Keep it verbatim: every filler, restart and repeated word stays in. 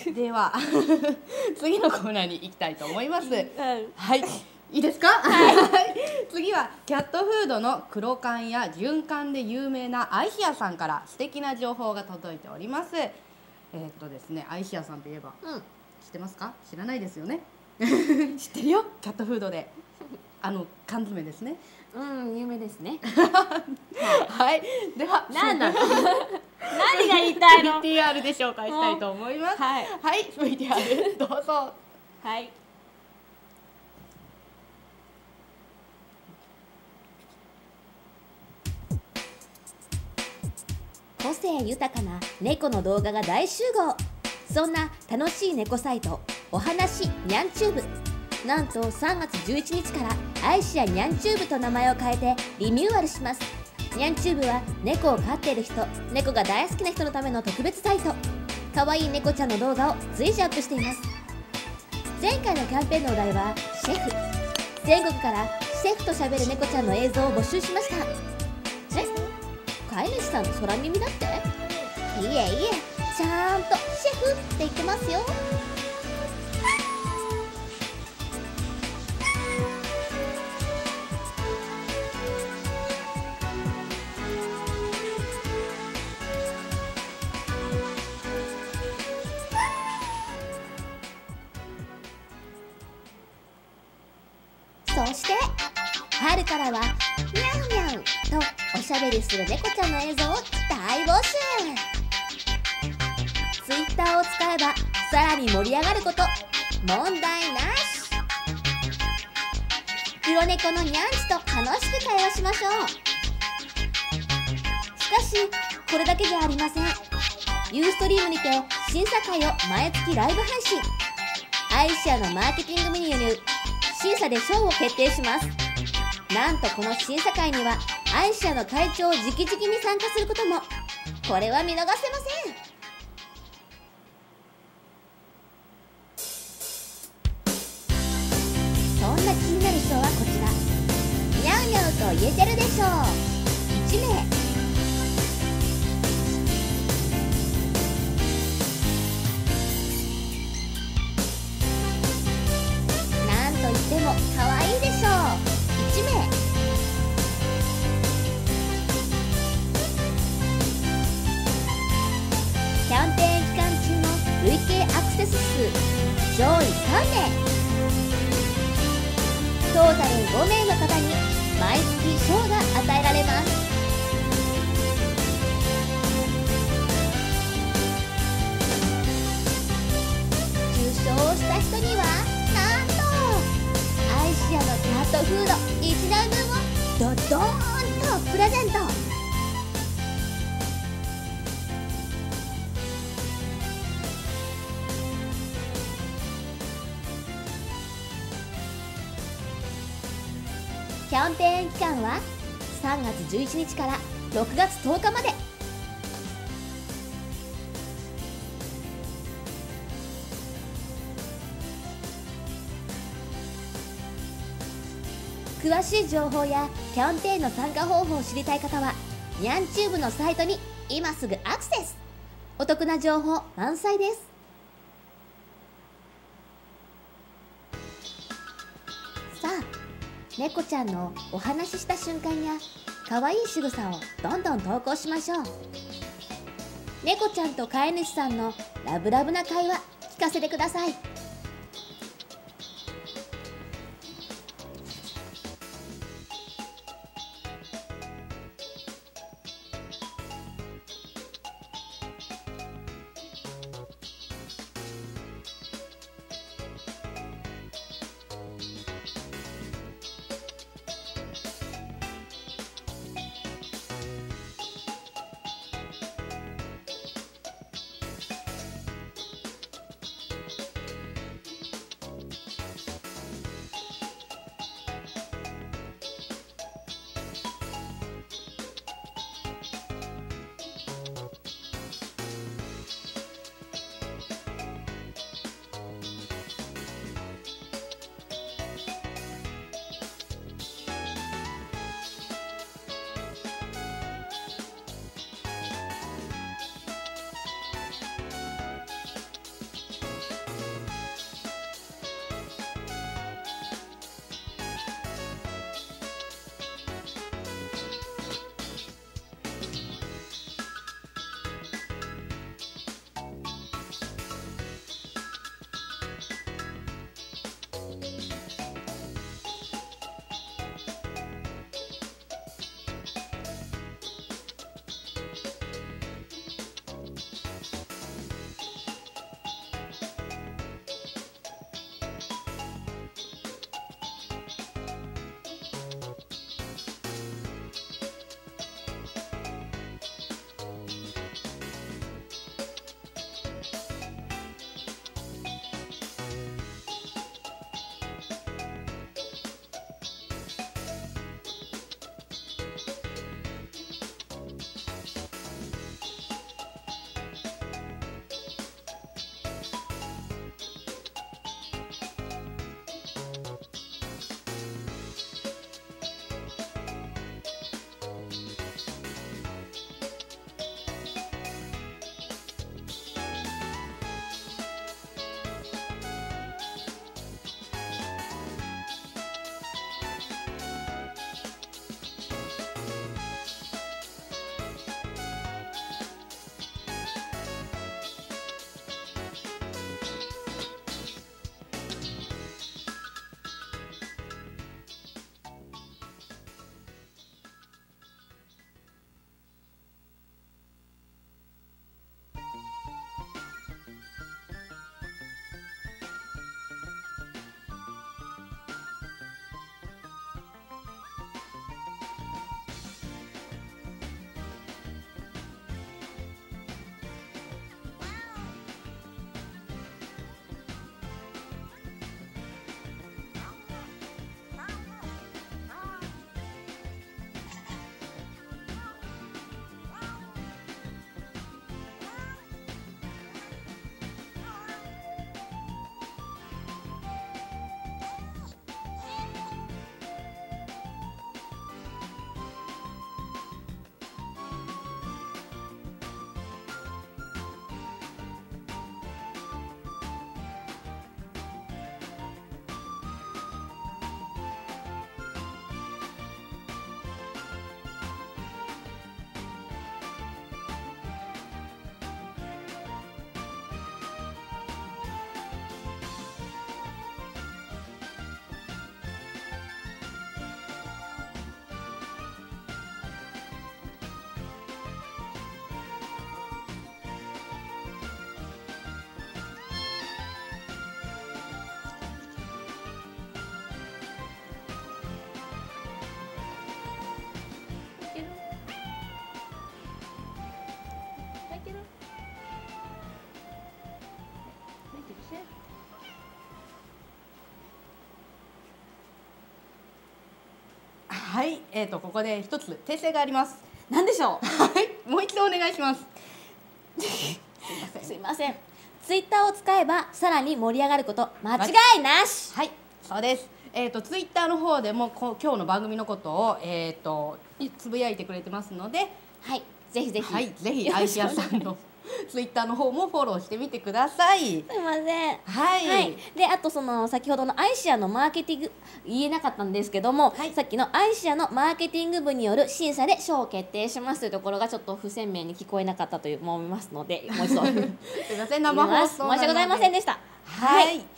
では次のコーナーに行きたいと思います。 うん、 はい、いいですか？はい。次はキャットフードの黒缶や純缶で有名なアイシアさんから素敵な情報が届いております。えー、っとですね、アイシアさんといえば、 うん、 知ってますか？知らないですよね。知ってるよ、キャットフードで。あの缶詰ですね。 うん、有名ですね。 はい、ではなんだ。何が言いたいの？ ブイティーアール で紹介したいと思います。 はい、 はい、ブイティーアール どうぞ。 はい。個性豊かな猫の動画が大集合。そんな楽しい猫サイトおはなしにゃんチューブ、なんとさんがつじゅういちにちからアイシアにゃんチューブと名前を変えてリニューアルします。にゃんチューブは猫を飼っている人、猫が大好きな人のための特別サイト。かわいい猫ちゃんの動画を随時アップしています。前回のキャンペーンのお題はシェフ。全国からシェフと喋る猫ちゃんの映像を募集しました。え、飼い主さんの空耳だって？いえいえ、ちゃんとシェフって言ってますよ。そして春からはミャンミャンとおしゃべりする猫ちゃんの映像を大募集。ツイッターを使えばさらに盛り上がること問題なし。黒猫のニャンチと楽しく会話しましょう。しかしこれだけじゃありません。ユーストリームにて審査会を毎月ライブ配信。アイシアのマーケティングメニューに審査で賞を決定します。なんとこの審査会にはアイシアの会長を直々に参加することも。これは見逃せません。そんな気になる賞はこちら。ニャウニャウと言えてるでしょう。いちめい。なんといっても可愛いでしょう。いちめい。キャンペーン期間中の累計アクセス数上位さんめい。トータルごめいの方に毎月賞が与えられます。受賞した人にはなんとアイシアのキャットフードいちだんぶんをドドーンとプレゼント。キャンペーン期間はさんがつじゅういちにちからろくがつとおかまで。詳しい情報やキャンペーンの参加方法を知りたい方はニャンチューブのサイトに今すぐアクセス。お得な情報満載です。さあ、猫ちゃんのお話しした瞬間や可愛い仕草をどんどん投稿しましょう。猫ちゃんと飼い主さんのラブラブな会話聞かせてください。 はい、えっ、とここで一つ訂正があります。 なんでしょう。 はい、もう一度お願いします。 すいません。ツイッターを使えばさらに盛り上がること間違いなし。 はい、そうです。えっ、とツイッターの方でもこ今日の番組のことをえっ、とつぶやいてくれてますので、 はい、ぜひぜひ、 はい、ぜひアイシアさんのツイッターの方もフォローしてみてください。 すいません。 はい、 はい、であとその先ほどのアイシアのマーケティング言えなかったんですけども、はい、さっきのアイシアのマーケティング部による審査で賞を決定しますというところがちょっと不鮮明に聞こえなかったという思いますので、もう一度すいません、生放送申し訳ございませんでした。 はい、はい、